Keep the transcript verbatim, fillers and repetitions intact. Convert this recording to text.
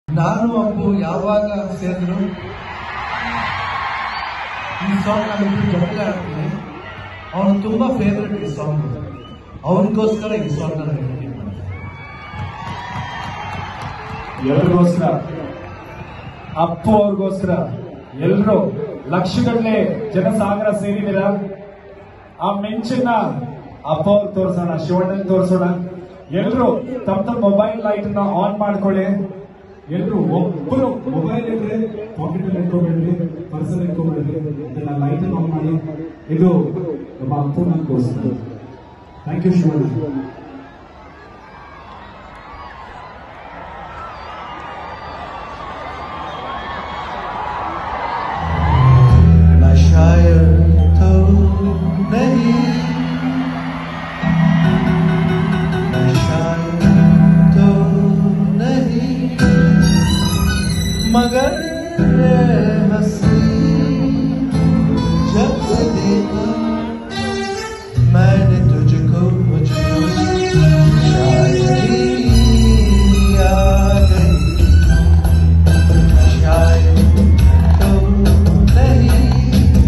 ನಾನು ಅಪ್ಪು ಯಾವಾಗ ಸೇರಿದ್ರು ಈ ಸಾಂಗ್ ನಾನು ಜೊತೆಗೆ ಹಾಕ್ತೀನಿ. ಅವನು ತುಂಬಾ ಫೇವ್ರೆಟ್ ಈ ಸಾಂಗ್. ಅವನಿಗೋಸ್ಕರ ಈ ಸಾಂಗ್ ನಾನು ಡೆಡಿಕೇಟ್ ಮಾಡ್ತೀನಿ. ಎಲ್ಲರಿಗೋಸ್ಕರ, ಅಪ್ಪು ಅವ್ರಿಗೋಸ್ಕರ ಎಲ್ಲರೂ ಲಕ್ಷಗಟ್ಟಲೆ ಜನಸಾಗರ ಸೇರಿದ್ದೀರಾ. ಆ ಮಿಂಚನ್ನ ಅಪ್ಪ ಅವ್ರಿಗೆ ತೋರಿಸೋಣ, ಶಿವಣ್ಣನ್ ತೋರಿಸೋಣ. ಎಲ್ಲರೂ ತಮ್ಮ ತಮ್ಮ ಮೊಬೈಲ್ ಲೈಟ್ ನ ಆನ್ ಮಾಡ್ಕೊಳ್ಳಿ. ಎಲ್ಲರೂ ಒಬ್ಬರು ಮೊಬೈಲ್ ಇದ್ರೆ ಪಾಕೆಟ್ ಅಲ್ಲಿ ಇಟ್ಕೊಬೇಡ್ರಿ, ಪರ್ಸಲ್ ಇಟ್ಕೊಬೇಡ್ರಿ, ಇದನ್ನ ಲೈಟ್ ಆನ್ ಮಾಡಿ. ಇದು ನಮ್ಮ ಅಪ್ಪನ ತೋರಿಸ್ತಾರೆ. Thank you Shivanna. मगर हंसी